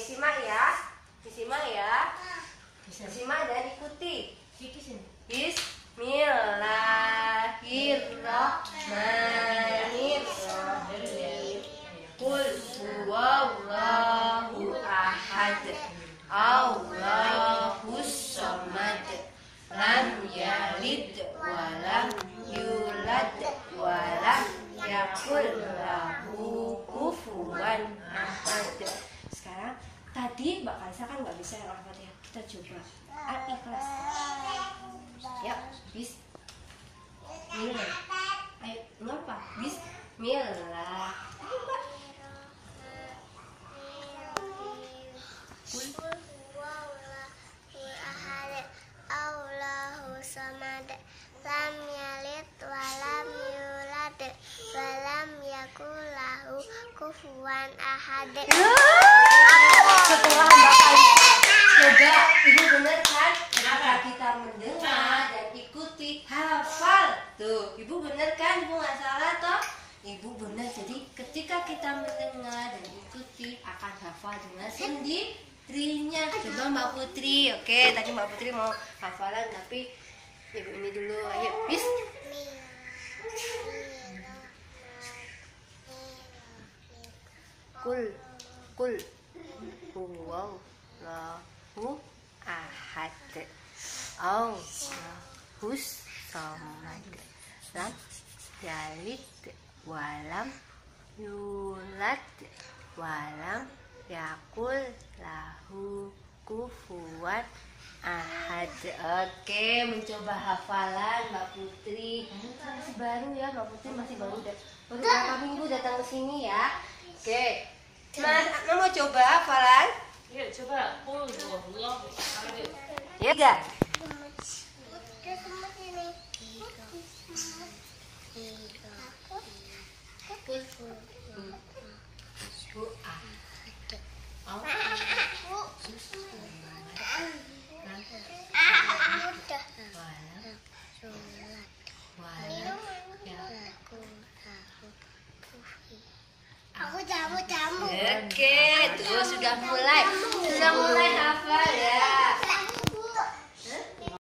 disimak ya. Disimak ya. Disimak dan ikuti. Bismillahirrahmanirrahim. Qul huwallahu ahad. Allahus samad. Lam yalid wa lam yulad wa lam yakul lahu kufuwan ahad. Sekarang tadi Mbak Kalisa kan nggak bisa yang Al-Fatihah. Kita coba Al-Ikhlas. Ya, Bismillah. Ayo, ngapa? Bismillah. Ayo, Mbak. Lam yalid wa lam yulad wa lam yakul lahu kufuwan ahad. Setelah Mbak Kalisa coba, Ibu benar kan? Ketika kita mendengar dan ikuti, hafal. Tuh, Ibu benar kan? Ibu nggak salah toh? Ibu benar. Jadi ketika kita mendengar dan ikuti akan hafal dengan sendirinya. Coba Mbak Putri. Oke, tadi Mbak Putri mau hafalan tapi Ibu ini dulu. Ayo, Kul huwallahu ahad. Allahus samad. Lam yalid wa lam yulad wa lam yakul lahu kufuwan ahad. Oke, mencoba hafalan Mbak Putri. Masih baru ya, Mbak Putri masih baru berapa minggu datang ke sini ya. Oke. Mas, mau coba hafalan? Iya, coba. Ya, enggak? Jamu. Oke, tuh sudah mulai hafal ya.